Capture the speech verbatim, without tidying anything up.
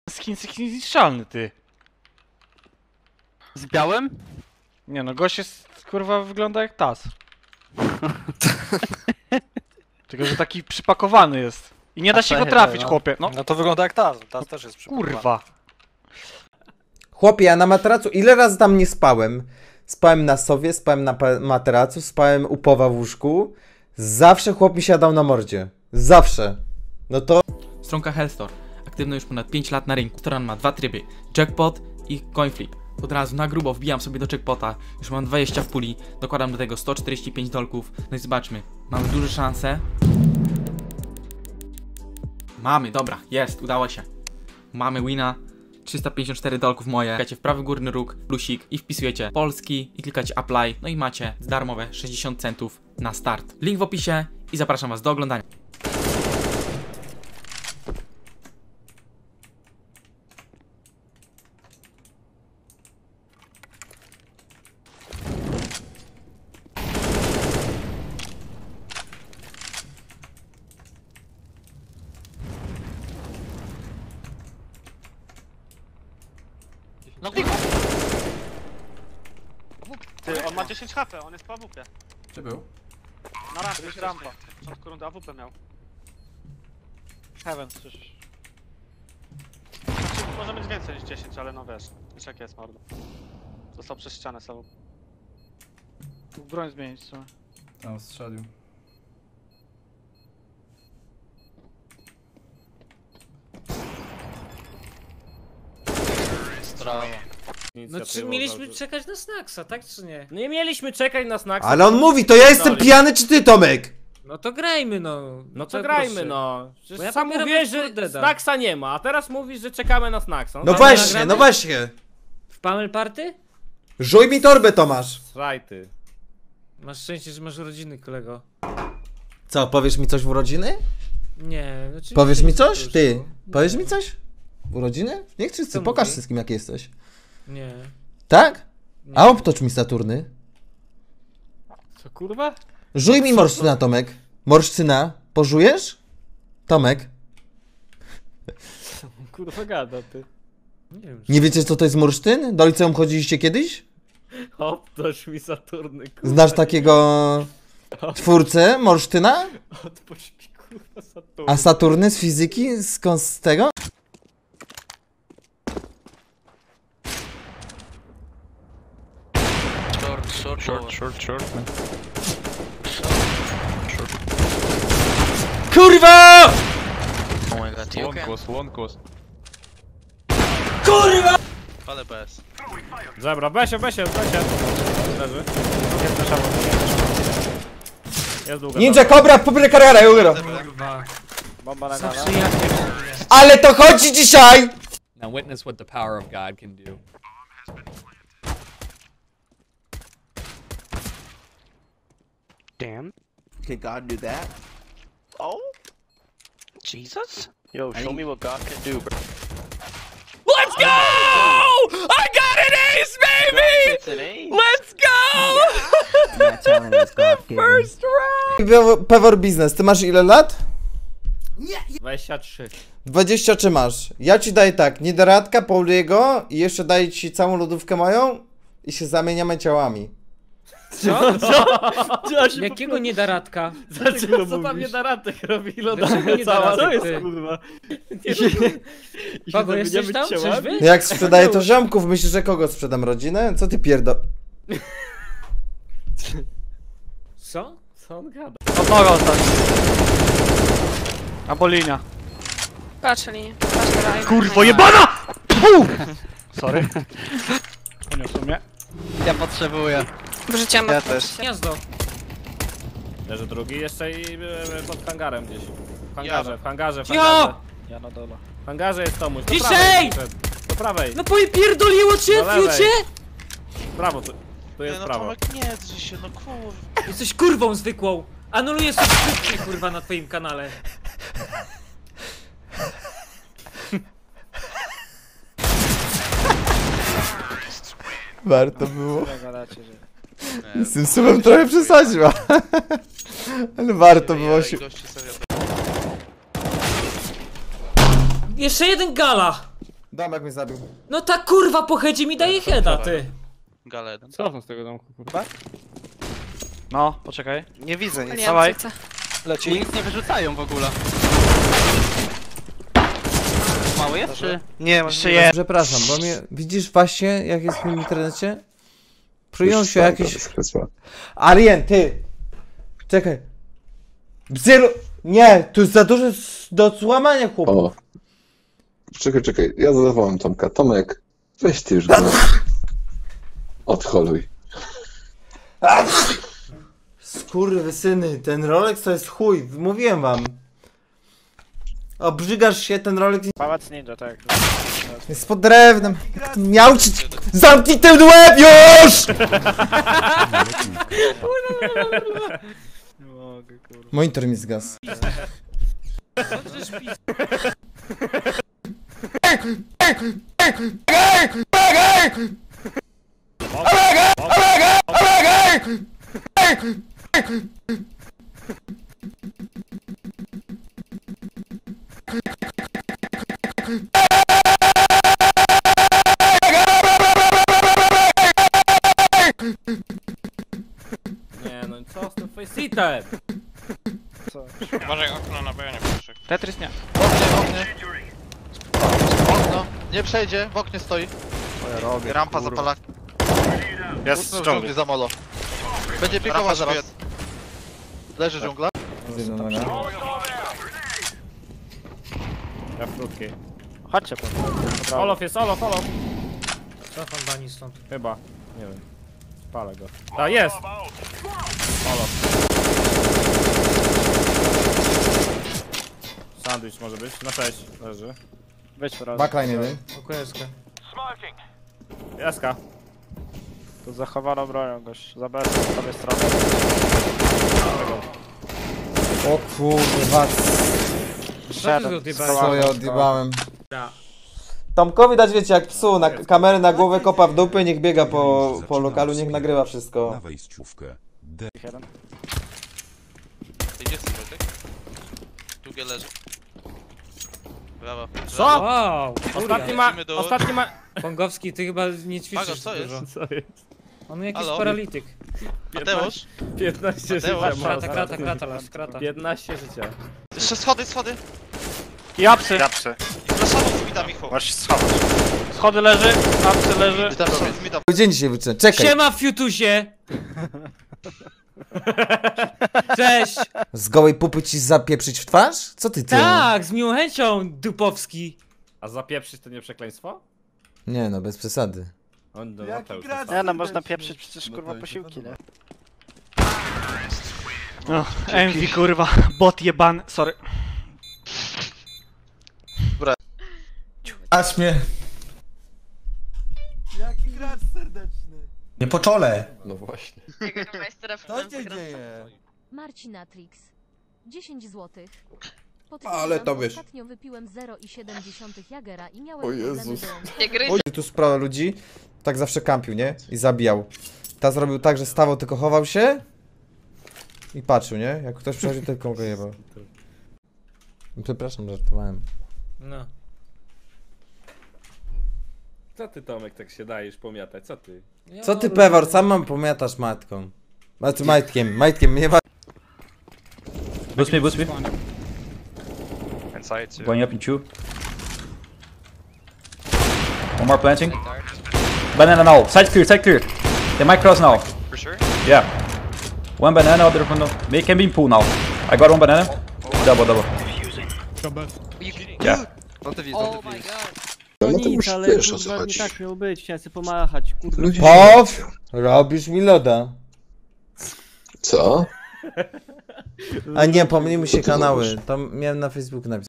Skin jest niezniszczalny, ty. Z białym? Nie no, gość jest, kurwa, wygląda jak tas. Tylko, że taki przypakowany jest. I nie da się go trafić, no. chłopie. No, No to wygląda jak tas, tas też jest przypomniany. kurwa. Chłopie, ja na materacu ile razy tam nie spałem? Spałem na sowie, spałem na materacu, spałem u Powa w łóżku. Zawsze chłop mi siadał na mordzie. Zawsze. No to... Stronka Hellstore, aktywna już ponad pięć lat na rynku. Stron ma dwa tryby, jackpot i coinflip. Od razu na grubo wbijam sobie do jackpota, już mam dwadzieścia w puli, dokładam do tego sto czterdzieści pięć dolków. No i zobaczmy, mamy duże szanse. Mamy, dobra, jest, udało się. Mamy wina, trzysta pięćdziesiąt cztery dolków moje. Klikacie w prawy górny róg, plusik i wpisujecie Polski i klikacie apply. No i macie darmowe sześćdziesiąt centów na start. Link w opisie i zapraszam was do oglądania. No ty, on ma dziesięć H P, on jest po A W P. Czy był? Na rampie, jest rampa. W początku rundy A W P miał. Heaven, słyszysz. Znaczy, może mieć więcej niż dziesięć, ale no wiesz, wiesz jak jest mordo. Został przez ścianę sobą. Mógł broń zmienić, co? Tam strzelił. No czy mieliśmy czekać na Snacksa, tak czy nie? Nie mieliśmy czekać na Snacksa. Ale on mówi, to ja jestem pijany czy ty, Tomek? No to grajmy no. No to grajmy proszę. no. Bo ja Sam pobieram mówiłeś, że Kordeda. Snacksa nie ma, a teraz mówisz, że czekamy na Snacksa. No tak, właśnie, nagramy? no właśnie. W Pamel Party? Żuj mi torbę, Tomasz. Słuchaj ty. Masz szczęście, że masz urodziny, kolego. Co, powiesz mi coś w urodziny? Nie, oczywiście. Powiesz mi nie, coś? to już Ty, było. powiesz Nie. mi coś? W urodziny? Niech wszyscy, Co pokaż mówi? wszystkim jak jesteś. Nie. Tak? Nie. A obtocz mi Saturny. Co, kurwa? Żuj mi morszczyna, Tomek. Morszczyna. Pożujesz? Tomek. Kurwa gada, ty. Nie wiem. Nie wiecie co to jest morsztyn? Do liceum chodziliście kiedyś? Obtoż mi Saturny, kurwa. Znasz takiego twórcę morsztyna? Odpocz mi, kurwa, Saturny. A Saturny z fizyki? Skąd z tego? Short, short, short, short, short. Kurwa! Oh my god, you okay? one close. Kurwa! Ale bez. Dobra, Besie, Besie, Besie. Leży. Jest długo. Ninja Cobra, pobry karierę, euro. Bomba na Zawsze gala. ja Ale to chodzi dzisiaj! Now witness what the power of God can do. Damn. Can God do that? Oh? Jesus? Yo, show me what God can do, bro. Let's go! I got an ace, baby! It's an ace. Let's go! Not telling us God given. First round! Pewor Biznes, ty masz ile lat? dwadzieścia trzy. dwadzieścia trzy masz. Ja ci daję tak, Niederradka, Pauliego i jeszcze daję ci całą lodówkę moją i się zamieniamy ciałami. Co? Co? Jakiego niedaradka? Dlaczego co tam nie da ratek robi Dlaczego lodowa nie da cała? ratek, To jest ty? kurwa. Pago, jesteś tam? Trzeźwy? Jak sprzedaję to ziomków, myślisz, że kogo sprzedam? Rodzinę? Co ty pierdo... Co? Co on gada? Od noga ostatnio. Albo linia. Patrzyli, patrzyli. Kurwo jebana! Puh! Sorry. Poniosło mnie. Ja potrzebuję. Wrzuciłam Ja od- też. Gniazdo. Leży drugi jeszcze i e, pod hangarem gdzieś. W hangarze, Ja. w hangarze, w Cicho! hangarze. Ja na dole. W hangarze jest Tomuś. Do Ciszej! prawej wszedł. Do prawej. No pojepierdoliło cię, Do lewej. fiucie! Prawo, tu, tu jest Nie, no prawo. Tomek, nie drży się, no kurwa. Jesteś kurwą zwykłą. Anuluję subskrypcję, kurwa, na twoim kanale. Warto było. Nie gadacie, że... Z tym słowem trochę przesadziła. Ale warto było się... Gościu serio. Jeszcze jeden gala! Domek mnie zabił. No ta kurwa po headzie mi daje heada, ty. Gala jeden. Cofnę z tego domku, kurwa. No, poczekaj. Nie widzę nic. Nie, Dawaj. C C. Leci. Nic nie wyrzucają w ogóle. Mały jest, czy? Nie, Jeszcze jest. Przepraszam, bo mnie... Widzisz właśnie, jak jest w tym internecie? Przyjął się jakiś... Arien, ty! Czekaj. Bzylu... Nie, tu jest za dużo s- do złamania, chłopu. O. Czekaj, czekaj, ja zawołam Tomka. Tomek, weź ty już go. Odholuj. Skurwysyny, ten Rolex to jest chuj, mówiłem wam. Obrzygasz się, ten Rolex Pałac ninja, tak. jest pod drewnem. Miał ci... Zamknij ten łeb już! Monitor mi zgasł. Nie no, co z tym faceitem? Uważaj, okno na bojonie proszę. Tetris nie. Okno. Nie przejdzie, w oknie stoi. Rampa zapala. Jest dżungli za molo. Będzie pikował zaraz. Leży dżungla. Ja w krótkiej. Chodźcie po Olof jest, Olof, Olof. Cofam bani stąd. Chyba, nie wiem. Spalę go. A, jest! Olof. Sandwich może być, na sześć leży. Weź po raz. Backline jeden. Okreskę. Jaska. Tu zachowano bronią goś. Zabrać z prawej strony. O kurwa, Co ty odjebałeś? co ja odjebałem. Da. Tomkowi dać, wiecie, jak psu, na kamerę na głowę, kopa w dupy, niech biega po, po lokalu, niech nagrywa wszystko. Jeden. Idzie z Wojtek. Długie leży. Brawo. Co? Wow! Ostatni ma, Lecimy do- ostatni ma... Pongowski, ty chyba nie ćwiczysz Pago, co jest? dużo. Co jest? On jakiś Halo? paralityk. Mateusz? piętnaście życia Mateusz, ma. Krata, krata, krata, las, krata. piętnaście życia. Jeszcze schody, schody. I apsy. Japsy. Zasadą z mida, Michał. Masz schować. Schody leży, apsy leży. I tam są z mida. Dzień dzisiaj wyczyny, czekaj. Siema Fiutusie! Cześć! Z gołej pupy ci zapieprzyć w twarz? Co ty ty? Tak, z miłą chęcią, Dupowski. A zapieprzyć to nie przekleństwo? Nie no, bez przesady. O, no, Mateusz, Nie no, można pieprzyć przecież kurwa posiłki, nie? No, M V kurwa, bot jeban, sorry. Aż mnie. Nie po czole. No właśnie. Co się dzieje? Marcinatrix. dziesięć złotych. Ale to wiesz. Ostatnio wypiłem zero przecinek siedem Jagera i miałem O problemy Jezus. dołączenia. Oj, tu sprawa ludzi, tak zawsze kampił, nie? I zabijał. Ta zrobił tak, że stawał, tylko chował się i patrzył, nie? Jak ktoś przychodzi, tylko go jebał. Przepraszam, żartowałem. No. Co ty, Tomek, tak się dajesz pomiatać? Co ty? Co ty, Pewor, sam mam pomiatasz matką. Znaczy majtkiem, majtkiem, nie wa... Boost me, boost me. Inside. Going up in two. One more planting. Banana now. Side clear, side clear. They might cross now. For sure? Yeah. One banana, other one. They can be in pool now. I got one banana. Double, double. Yeah. No to już wiesz o co chodzi. miał być, chciałem sobie pomachać, kurwa. Ludzie Pow! Robisz mi loda. Co? A nie, pomyliły się kanały. To miałem na Facebooku napisać.